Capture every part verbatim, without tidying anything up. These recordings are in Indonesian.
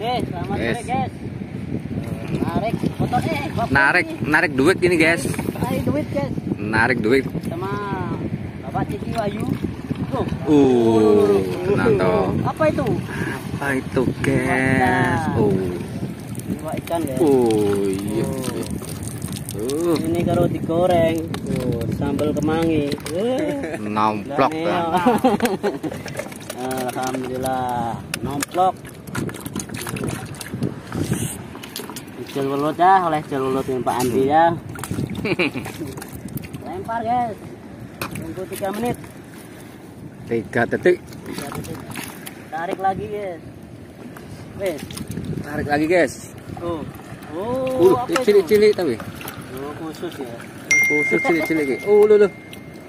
Oke, selamat sore guys. Narik foto eh. Narik, narik duit ini guys. Narik duit guys. Narik duit. Sama Bapak Cici Wahyu. Tuh. Uh, nanto. Apa itu? Apa itu guys? Oh. Iwa ikan guys. Oh iya. Uh. Ini kalau digoreng, tuh sambal kemangi. Uh. Nomplok kan. Alhamdulillah, nomplok. Jel welut ya, oleh jel welut Pak Andi ya. Lempar guys. Tunggu tiga menit. Tiga detik. tiga detik. Tarik lagi guys. Wes. Tarik lagi guys. Oh. Oh, uh, apa cilik-cilik tapi. Oh, khusus ya. Khusus cilik-cilik. Oh, lu lu.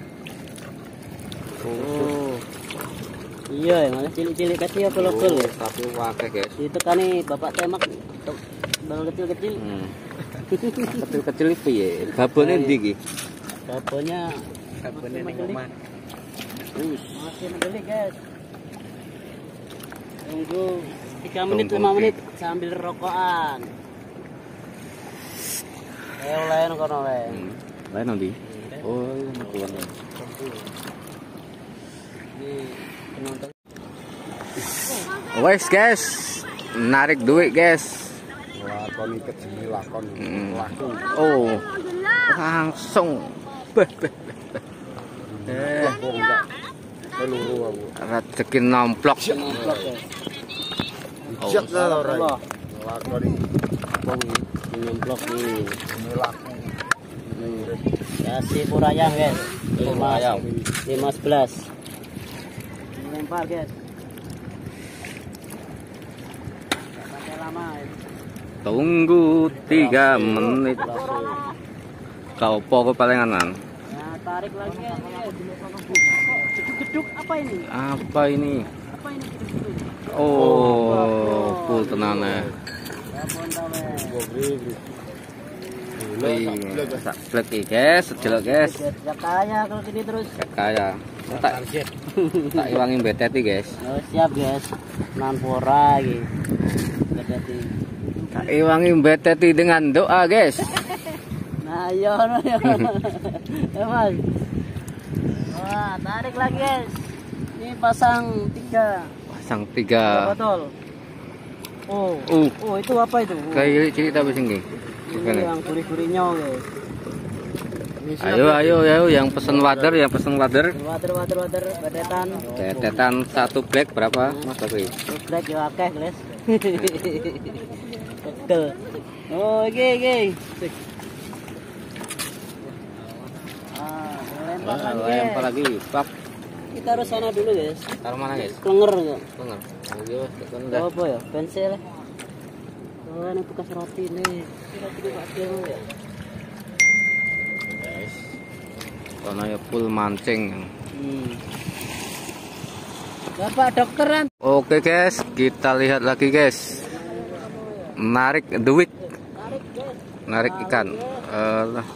Oh. Iya, malah cilik-cilik kecil pelokol ya. Tapi wakai guys. Itu kan nih Bapak temak bal kecil-kecil. Hmm. Kecil-kecil itu ya. Gabonnya ndi iki? Gabonnya Gabonnya ning omah. Us, masih mendelik guys. Tunggu tiga menit lima menit sambil rokokan. Ayo lain kono lain. Lain nanti. Oh, keluar. Ini penonton. Wes guys, narik duit guys. Lakoni kecil lakon langsung. Oh, langsung. Beh beh beh. Eh, Peluru aku. rezeki nomplok. Nomplok guys. Ijat lah ora. Lakoni bongi Nomplok nih. ini laku. Kasih purayang guys. Purayang. lima sebelas. Lempar guys. Gak pakai lama. Tunggu tiga menit. Kau pokok palinganan. Nah, tarik lagi guys. Geduk-geduk apa ini? Apa ini? Apa ini geduk-geduk? Oh, full tenan ya. Babon tawe. Saklek iki guys, sejelek guys. Ya kaya kalau gini terus. Kaya. Tak tak iwangi beteti guys. Oh, siap guys. Nanpora iki. Beteti. Tak iwangi beteti dengan doa guys. Nah, iya ya. Ya, Mas. Wah, tarik lagi guys. Ini pasang tiga. Pasang Tiga tiga. botol. Oh. Uh. Oh, itu apa itu? Oh. Kayak cilik tapi singgi. Ini yang gurih-gurihnya guys. Ini siap, Ayo guys. ayo ayo yang pesen water, yang pesen water. Water water water betetan. Tetetan satu black berapa Mas Bakri? Black yo akeh, guys. Betul. Oh, oke oke. Ah, lempar lagi. guys. Lempar lagi. Pak, Kita harus sana dulu, guys. taruh mana guys? Klenger kok. Dengar. Oh iya, tekan Oh, dah. apa ya? Pensil. Oh, ini bekas roti nih. Kita perlu pakai ya. Guys. Karena ya full mancing. Hmm. Bapak dokteran. Oke guys, kita lihat lagi guys. Narik duit, Tarik, guys. narik ikan. Eh, lah.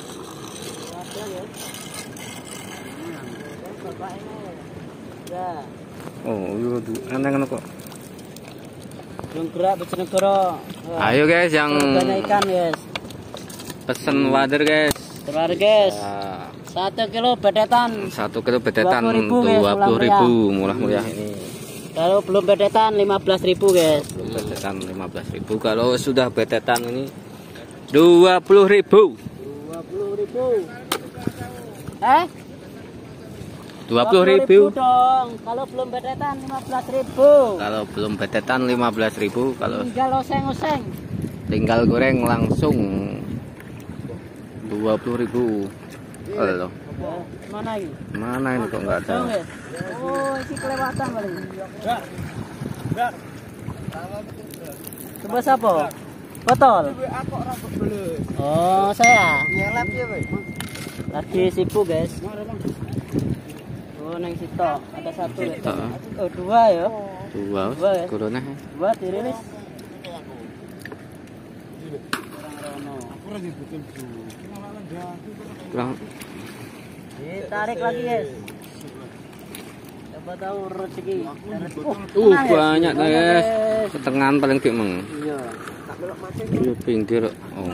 Ya. Oh, iya, aneh-aneh kok. Belum gerak Bojonegoro. Ayo guys, yang Banyak ikan, guys. pesen water guys. Terus, guys. Ya, Satu kilo bedetan. satu kilo betetan dua puluh ribu, guys, dua puluh ribu, murah-murah Hmm. ini. Kalau belum bedetan lima belas ribu, guys. Belum betetan lima belas ribu. Kalau sudah betetan ini dua puluh ribu. dua puluh ribu. Eh? dua puluh ribu. dong. Kalau belum bedetan lima belas ribu. Kalau belum betetan lima belas ribu. Kalau Tinggal oseng-oseng. tinggal goreng langsung dua puluh ribu. Halo. Eh, Mana ini? Mana ini kok nggak ada? Tahu, guys? Oh, ini kelewatan paling. Coba siapa? Botol. Oh, saya. Lagi sibuk, guys. Oh, neng situ ada satu. Ya. Heeh. Oh, dua ya. Dua. Dua, ya? Corona. Dua dirilis. Kurang. Ditarik lagi, guys. Siapa tahu rezeki. Uh, banyak guys. Setengahan paling gimeng. Iya. Di pinggir. Oh.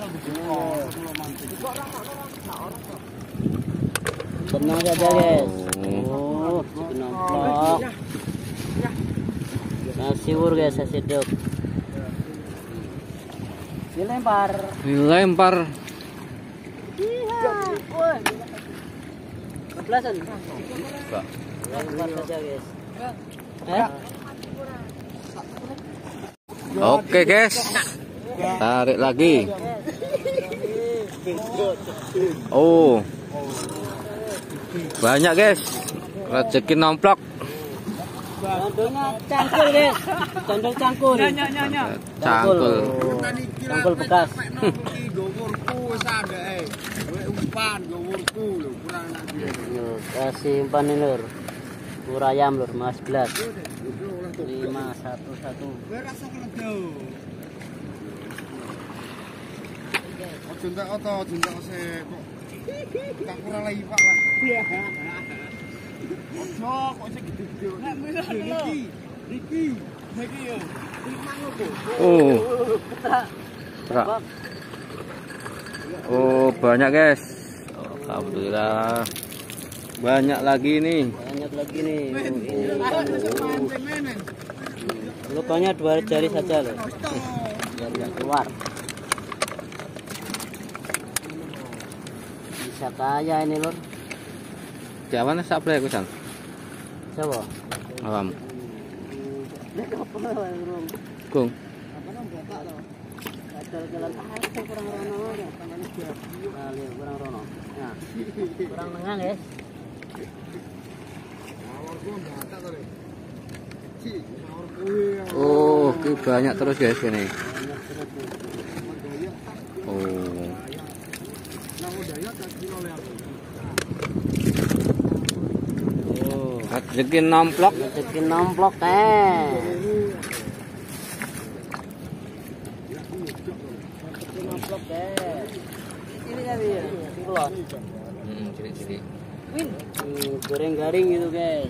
Tenang saja guys. Oh, nomplok. Nasi ur guys, nasi dok. Dilempar. Dilempar. Kebelasan. Enggak. Lempar saja guys. Eh? Oke guys. Tarik lagi. Oh. Banyak guys. Rezeki nomplok. Condolnya cangkul guys. Condol cangkul. Cangkul. Cangkul bekas. Kasih umpan ini lur. Pur ayam lur, mas belas. lima satu satu. Ojo ndak oto, ojo ndak se kok. Tak kurang lagi Pak lah. Ojo kok sing gede-gede. Niki. Niki. Niki yo. Oh. Berak. Oh, banyak guys. Alhamdulillah. Banyak lagi nih. Banyak lagi nih. Lukanya dua jari saja loh. Biar nggak keluar. Bisa kaya ini lor. Jawabannya sablay aku san. Coba. Alam. Kung. Kurang rono. Nah, kurang tengah guys. Oh, ini banyak terus guys ini. Oh. Oh, rezeki nomplok. Rezeki nomplok teh. Rezeki nomplok teh. Ini kali ya. Kulon. Hmm, cilik-cilik. Win. Goreng garing gitu guys.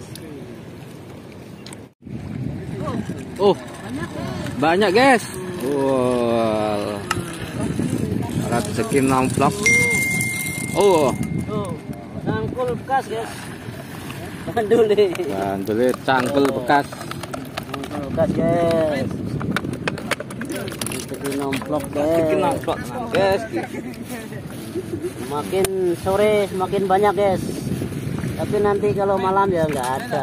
Oh, banyak guys. Wow. Rezeki nomplok. Oh. Tuh, cangkul bekas guys. Bandule. Bandule cangkul bekas. Cangkul bekas guys. Rezeki nomplok guys. Rezeki nomplok guys. Makin sore semakin banyak guys. Tapi nanti kalau malam ya nggak ada.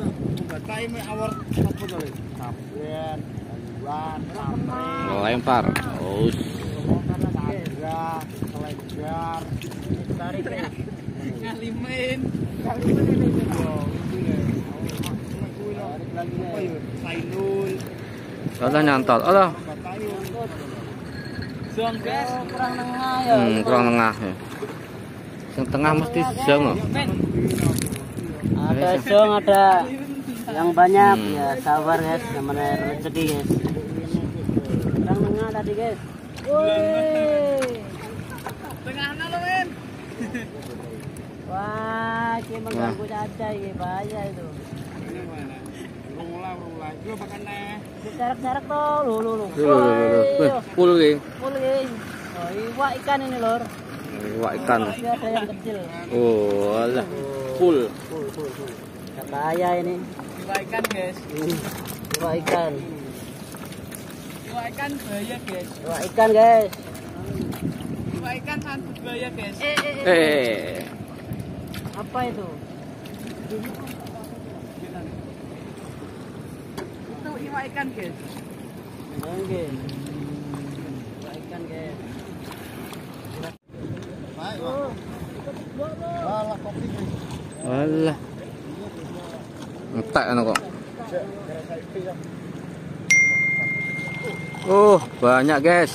Oh, lempar. Oh. Ngalimin. Ada nyantol. Ada. Kurang tengah ya. Hmm, kurang tengah ya. Yang tengah mesti jong loh. Ada jong, ada yang banyak Hmm. ya, sabar guys, namanya rezeki guys. Kurang tengah tadi guys. Woi. Tengahnya lo men. Wah, ini mengganggu caca ini bahaya itu. Rula rula, itu makan nih. Serak-serak tuh, lu lu lu. Tuh, full ini. Full ini. Oh, iwak ikan ini lor. Iwak ikan. Tapi ada yang kecil. Oh, alah. Full. Full, full, full. Kaya ini. Iwak ikan guys. Iwak ikan. Iwak ikan bahaya guys. Iwak ikan guys. Iwak ikan sangat bahaya guys. Eh, eh, eh. Eh. Apa itu? Itu iwak ikan guys. Oke. Iwak ikan guys. Alah kopi guys. Alah. Entek anu kok. Oh, banyak guys.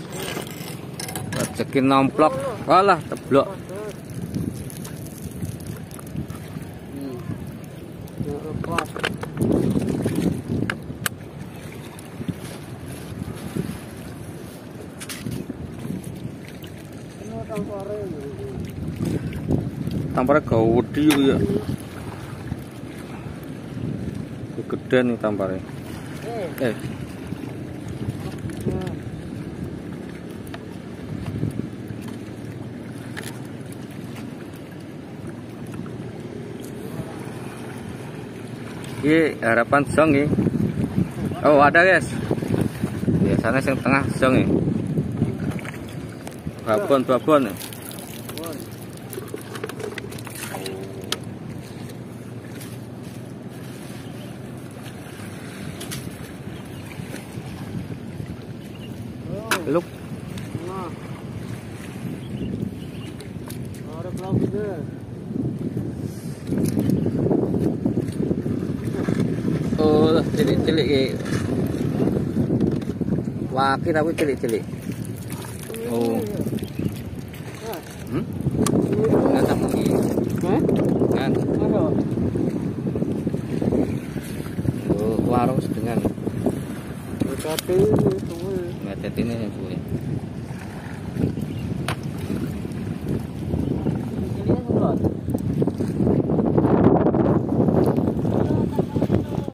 Rezeki nomplok. Alah, teblok. Hmm. Nyuruh kelas. Ini Tampaknya gawedi ya. gede nih tamparnya. Eh. Ini harapan song ya. Oh ada guys. Biasanya yang tengah song ya. Babon babon. Look. Ada kelau gede. Oh, cilik-cilik iki. Wakil tapi cilik-cilik. Oh. Hmm? Nggak sama iki. Hah? Kan. Ada. Oh, warung sedengan. Tapi ini semua. Nggak ini ya, Bu.